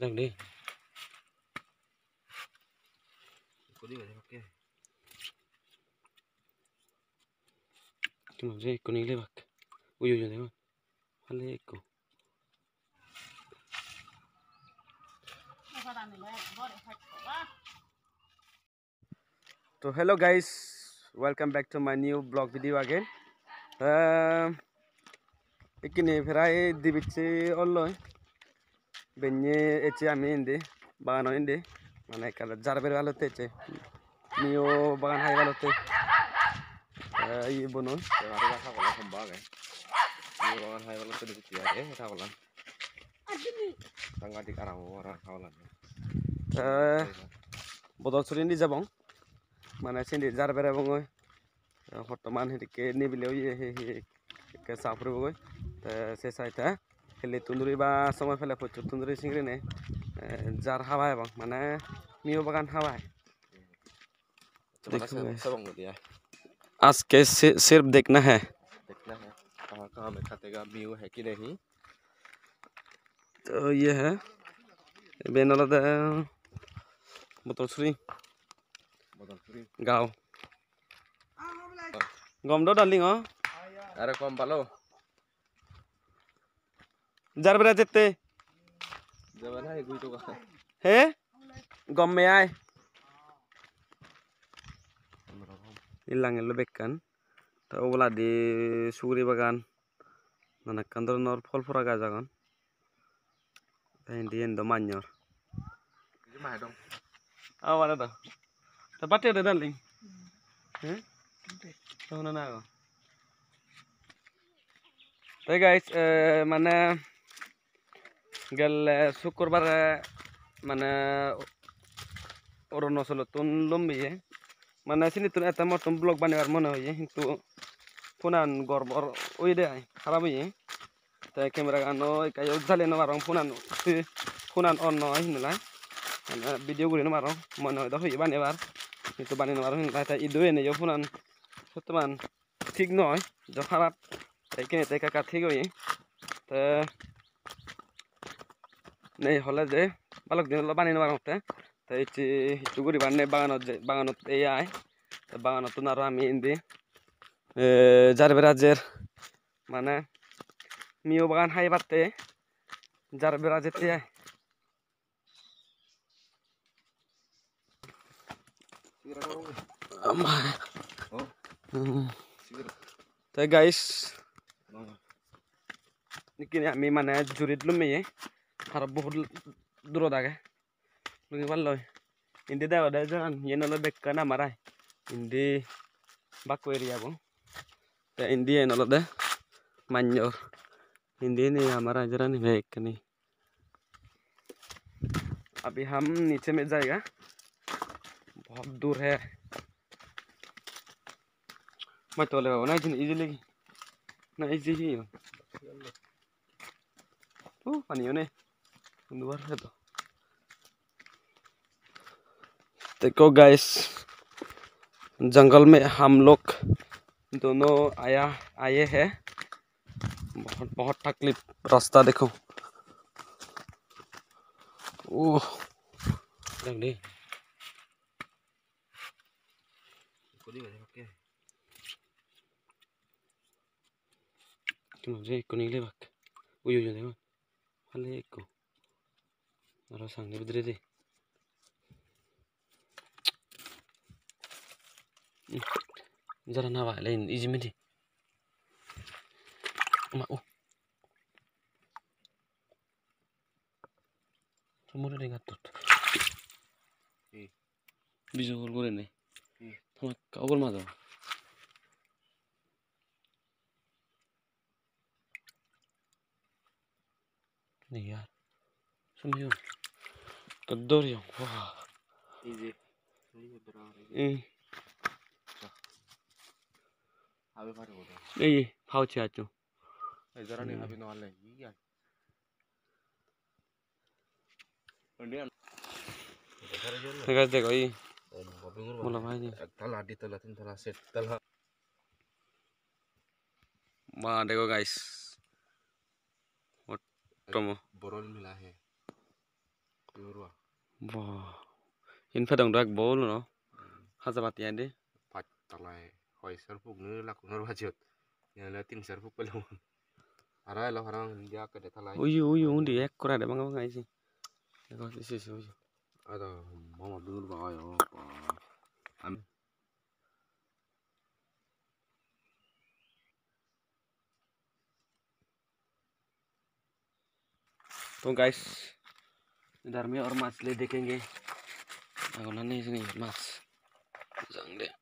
Đang đi. Cuma sih kuning lewat. Uyuh lewat. Aleko. So hello guys, welcome back to my new blog video again. Ikini ferai di bici olloy. Benye ece ami indi, bagano indi. Mana kala jarber galote ece. Nio bagan hai galote. Iya bono. Ada rasa kalau kembang ya. Ini orang hai kalau sudah dicari ya kawalan. Tangga di karang orang kawalan. Bodol surin di Jabong. Mana sini jarber abongoy. Hortoman hidike ni bileo ye ke sapru boy. Se saita hele tunduri ba সময় ফেলে প্রচুর tunduri singri ne jar hawa bang mana mio bagan hawa आज के सिर्फ देखना है कहाँ में खातेगा म्यू है कि नहीं। तो ये है बेनला दा बोतल सुरी गाँव गम दो डालिंग हो अरे कम पालो जार बेरा जेते जब है कोई तो का है गम में आए ilang elo bekan ta obla di sugri bagan nana kandor nor fol fora gajagon ta indi endo manyor mai dong awala da ta batte de darling to na go hey guys mana gel syukurbar mana orono solo tun lombi mana sini tuh eta motom blog banebar mona hoye hintu punan gorbor oide ay kharabu ye ta camera gano kayo jale no marong punan on no hinla ana video guri no marong mona do hoye banebar hintu bane no marong ta ido ene yo punan sotoman ঠিক নয় jo kharap ta kene ta ka ঠিক hoye ta nei hola je balok din lo bane no marong ta ta ichi guri banne baganot ai baganot naro ami indi jarberazzer mana mio bagan hai batte jarberazzer te tai guys nikini ami mana jurit lume har bahut duro dage lungi balloy indi da oda jan yenolo bekkana marai indi bakko area bo ta indi enolo de manyor indi ni हमारा जरा नहीं है एक नहीं अभी हम नीचे में जाएगा बहुत दूर है मैं तो लगा ना इजीली ना इजी ही ओ पानी होने दूर है तो देखो गाइस जंगल में हम लोग दोनों आए हैं बहुत बहुत तकलीफ रास्ता देखो ओह लग नहीं मुझे कुनी ले बाक उयो जो देखो वाले को और सांगने बदले दे जरा ना वाले इजी में दी mau semua udah ngatur bisa gol ini sama kau gol mana nih ya semua kedor yang wah easy abe pare bodo eh pau cia tu जरा नहीं अभी नॉल है ये क्या इंडियन guys देखो ये बोला भाई जी तला दी तला तीन तला सेट तला वाह देखो गाइस टोमो बोरोल मिला है Wah, info dong dak bol no. Hazabati ande. Pat talai hoi serpuk nu laku nur wajut. Ya la tin serpuk belum. Arai lo harang dia ke talai. Uyu undi ek kora de bang bang isi. Eko isi uyu. Ada mama dulu ba ayo. Am तो guys इधर में और मछली देखेंगे नहीं sini mas jangan deh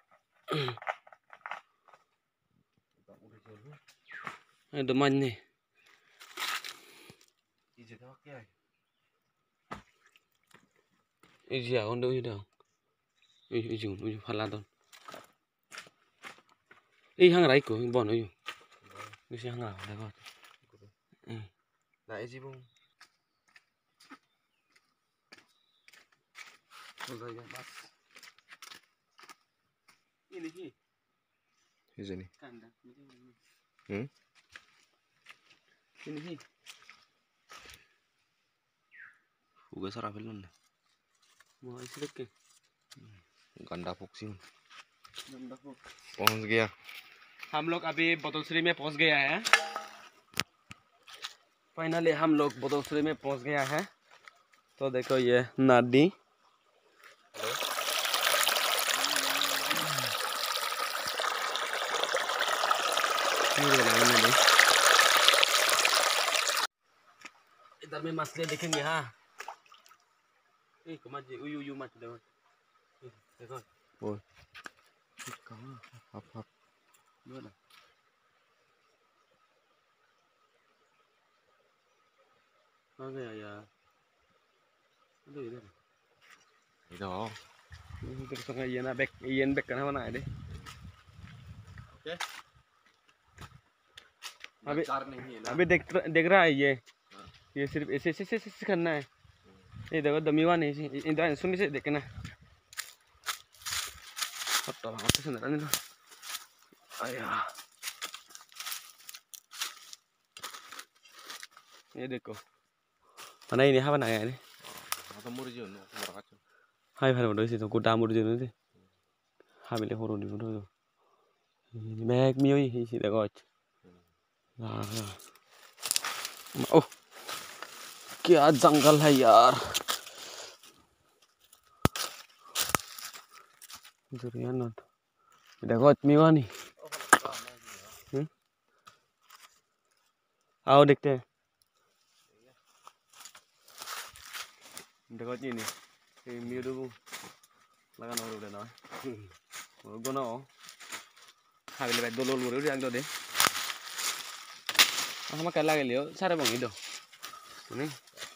ada man nih iya udah uyu haladon hang rai ko bon uyu bisa hang ada kok Nah, isi bung. udah ya mas ini sih Isi nih. kandang ini sih Uga sarapil nun. mau isi dek Ganda fuksin. देखो पहुंच गया। हम लोग अभी बदौसरी में पहुंच गया है फाइनली हम लोग बदौसरी में पहुंच गया है तो देखो ये नदी इधर में मछली देखेंगे हाँ उयू मत देखो Ôi. Kau hap. Mana? Mana ya? Aduh ini. Itu. Terus sang iyan bek kan mana ini? Oke. अभी देख रहा है ये सिर्फ ऐसे करना है ये देखो दमीवा नहीं इधर सुनी से देखना ये देखो mana ini apa nanya ini Atau murjun, berkaca. hai phải vào sih tuh kuda murjun itu hamilnya horor di mana tuh ini banyak mio ini sih देखो ओह क्या जंगल है यार देखो मीवा नहीं आओ देखते हैं देखो जी नहीं मीरू लगाना और उड़े ना गोना हो हाबिले बैठ दो लोल उड़े उड़े आगे दे हम क्या लगे लियो सारे बंगी दो नहीं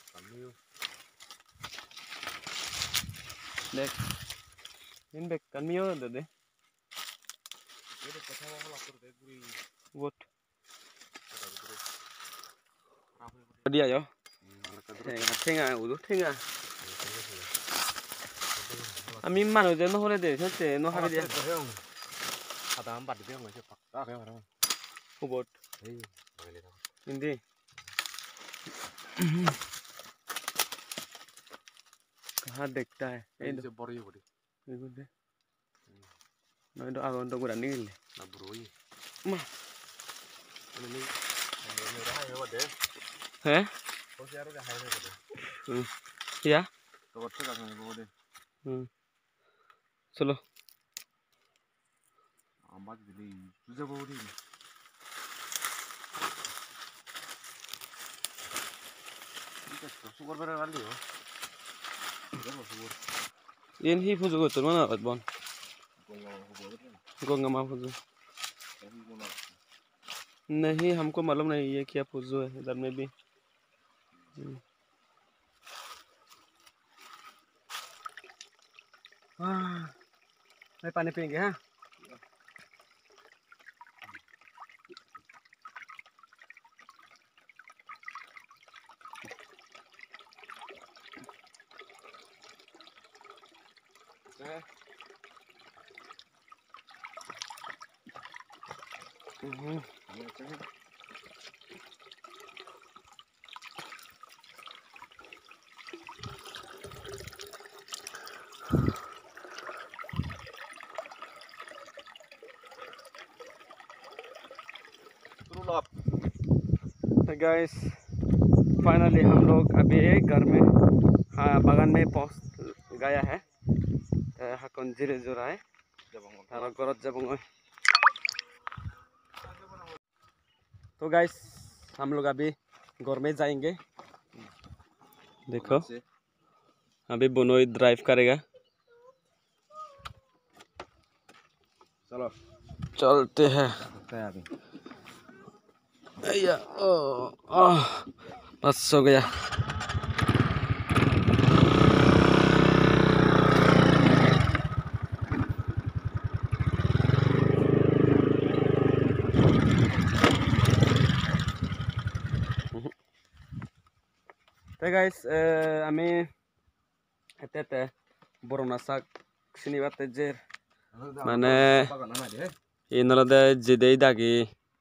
देख इन बेक kan mio deh gut dia yo tengah udah tengah ami mana udah no hole deh sate no hari dia Ada 4 dia nggak sih, Pak? Ah, kayak orang. ubot Iya, boleh tahu. ini कहाँ देखता है Ini sebor ya, Budi. देखो दे ना itu awan tuh kurang nih Nah, bro, mah ini udah hai hebat deh. eh Oh, siapa udah hai hebat deh. ya Coba tuh kan hebat deh. चलो Ambat jadi susah Budi. Ini syukur berapa kali ya? Berapa syukur? ini hi fuzu tuh mana bon Gua gua nggak mau fuzu nggak. नहीं हमको मालूम नहीं ये क्या फुजू है इधर में भी मैं पानी पियेंगे हाँ तो गाइस फाइनली हम लोग अभी घर में, हाँ, बागान में पहुंच गया है। हाकन जिरे जुरा है गरत जब। तो गाइस हम लोग अभी घर में जाएंगे। देखो अभी बुनोई ड्राइव करेगा। चलो चलते हैं। बस हो गया। तो गाइस आमी एते बरना साग सिनिबाते जेर माने इनरदे जिदे दागी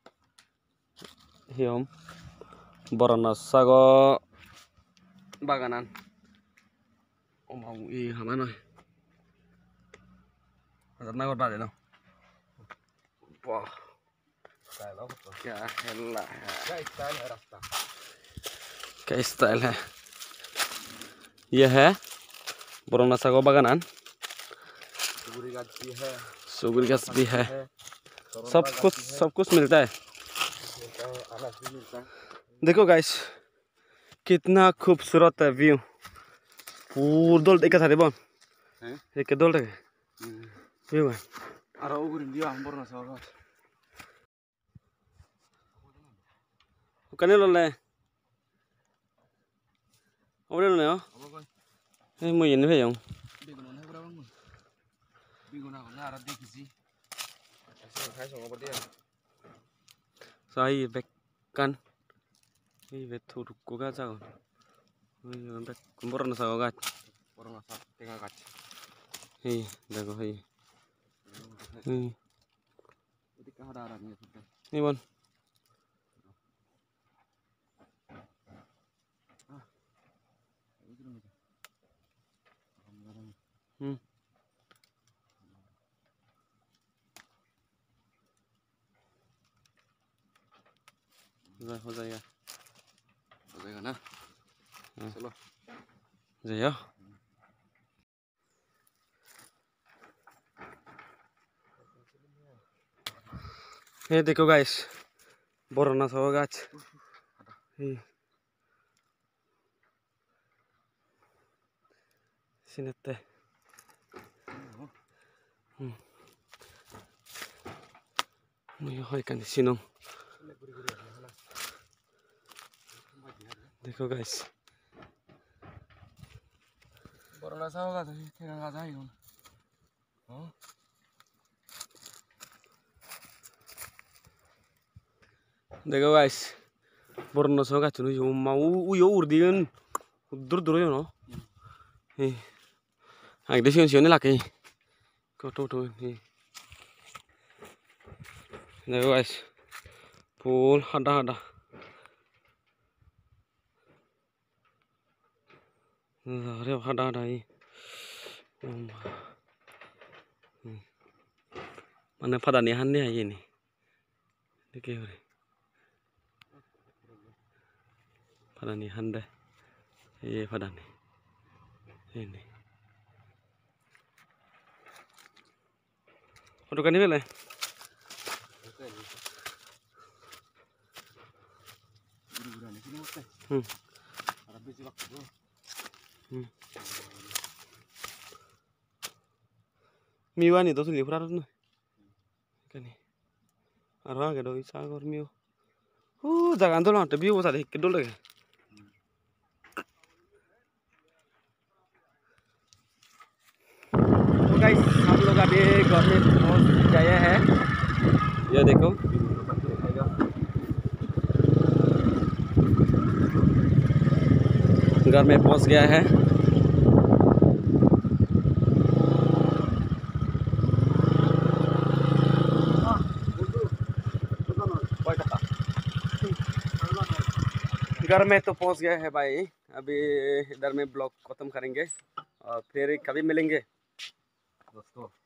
हियम बरना सागो बागानान ओमाव इ हामानो हजार नागर बादे न वाह क्या हेला है, क्या स्टाइल है। यह है बरना सागो बागानान। सुगुरी गाछ भी है। सब कुछ मिलता है। देखो गाइस कितना खूबसूरत है व्यू। पूर दोल देखा था बन एक दोल रे व्यू है। अरे उगुरी दिया हम बरना सागो कने लोले ओरे लोले हो ए मु येने भयं बेगुन है बराबर मु बेगुन को ना आरा देखिसी ऐसे खाइ संग बदिया सही बेकान ये बेथुर को गा जागोन ओइ बे बरना सागो गाछ बरना साग टेंगा गाछ हे देखो हे उदी का हरा आरा नि बन हो जाएगा ना। चलो जाइयो। ये देखो गाइस बरना सागो गाछ सिनते मुझे होय कानी सिनो। देखो गाइस बरना सागो गाछ टेंगा गाछ है कोन हां देखो गाइस बरना सागो गाछ नु माउ उयो उरदिगोन दूर दूर यो न हे आं दे सिन लाके तो हे देखो गाइस फुल हादा अरे हादा ही माने फादानि हान्ने हायो नि देखे रे फादानि हान्दे ये फादानि ini foto kan ini miwa nih tuh sulit berat tuh kan nih arwah gitu bisa gor miwa jangan tuh lah tapi bisa deh kedul deh guys हम लोग अभी घर में पहुंच गए हैं। ये देखो घर में पहुंच गया है। घर में तो पहुंच गए हैं भाई। अभी इधर में ब्लॉग खत्म करेंगे और फिर कभी मिलेंगे। दोस्तों।